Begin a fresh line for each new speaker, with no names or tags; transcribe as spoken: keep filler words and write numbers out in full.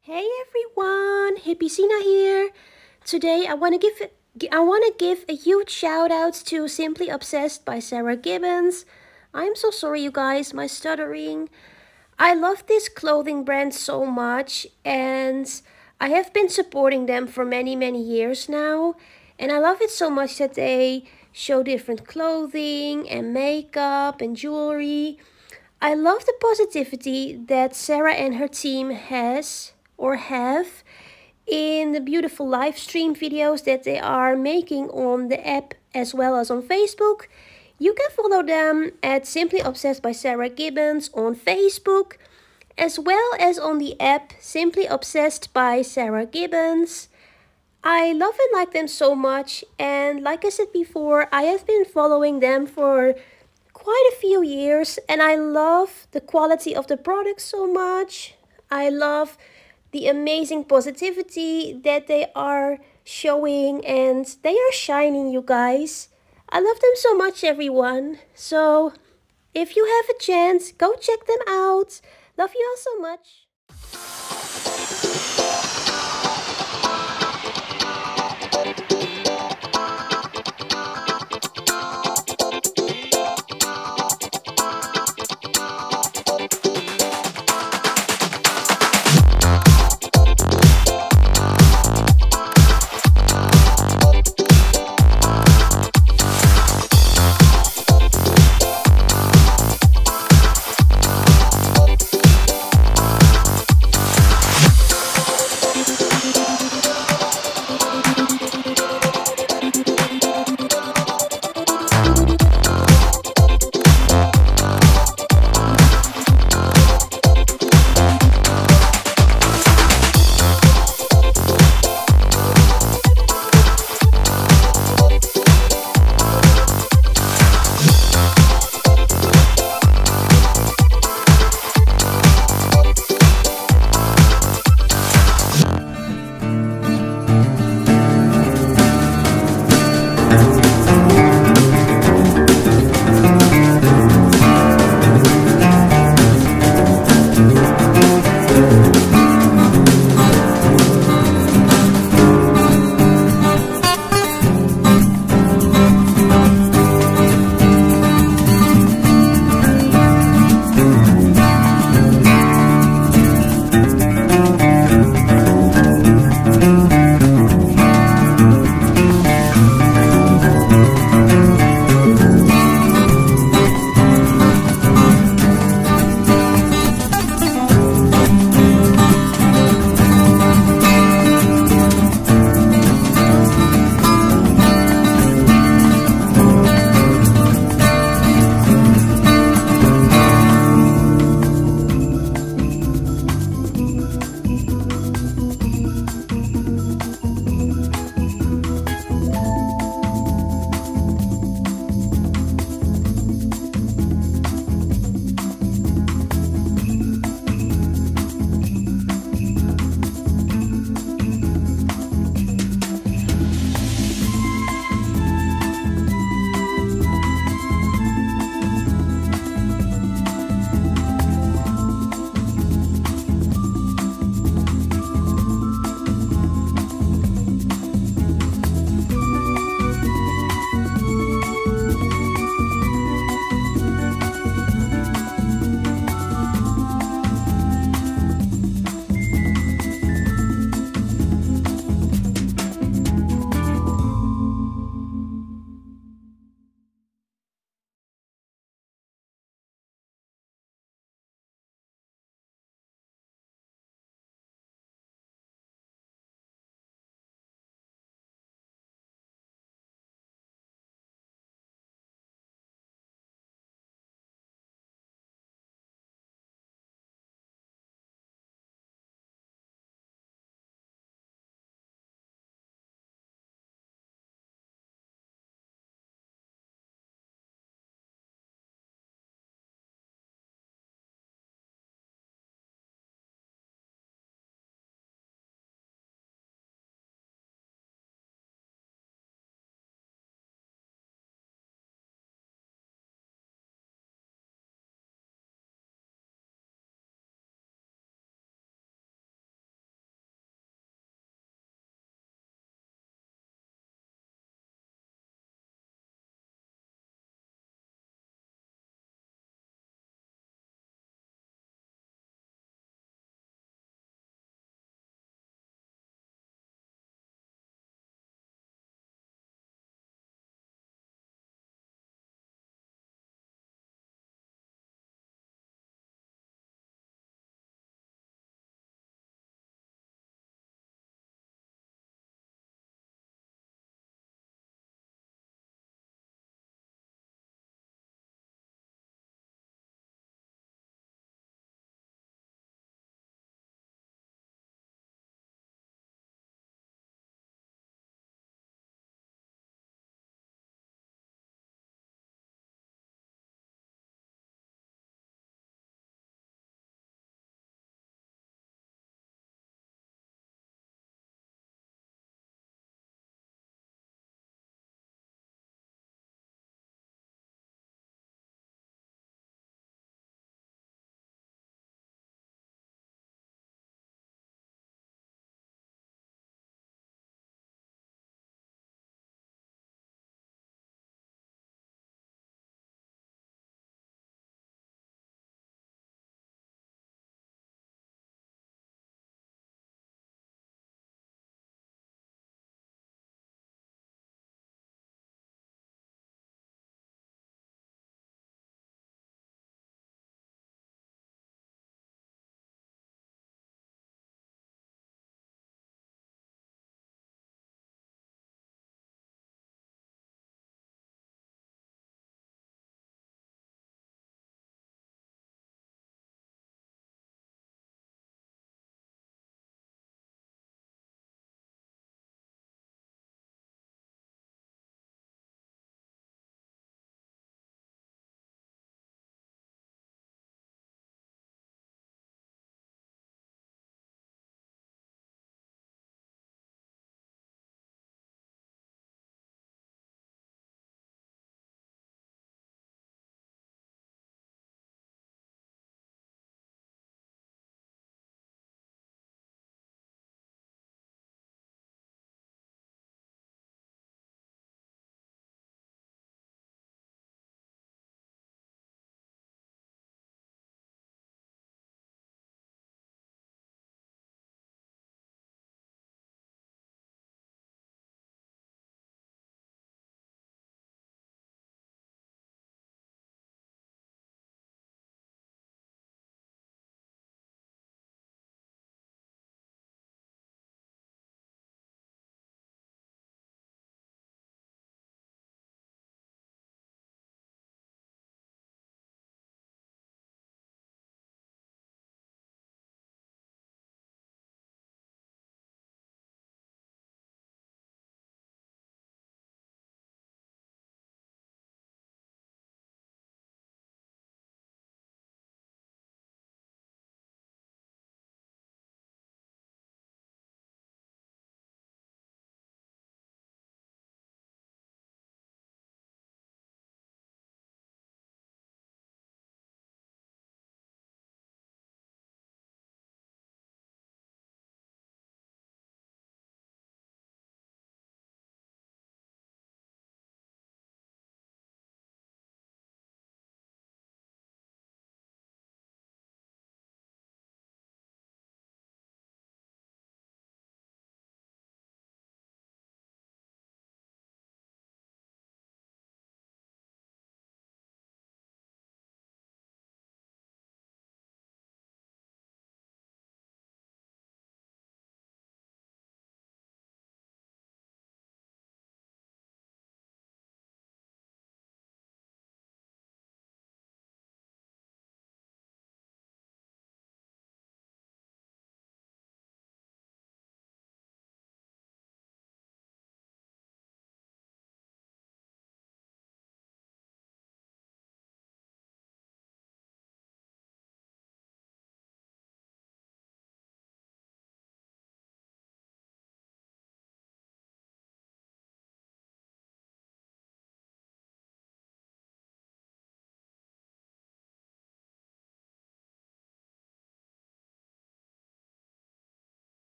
Hey everyone, Hippie Sina here. Today I want to give I want to give a huge shout out to Simply Obsessed by Sarah Gibbons. I'm so sorry you guys, my stuttering. I love this clothing brand so much and I have been supporting them for many many years now, and I love it so much that they show different clothing and makeup and jewelry. I love the positivity that Sarah and her team has or have in the beautiful live stream videos that they are making on the app as well as on Facebook. You can follow them at Simply Obsessed by Sarah Gibbons on Facebook, as well as on the app Simply Obsessed by Sarah Gibbons. I love and like them so much, and like I said before, I have been following them for quite a few years, and I love the quality of the product so much. I love the amazing positivity that they are showing, and they are shining, you guys. I love them so much, everyone. So if you have a chance, go check them out. Love you all so much.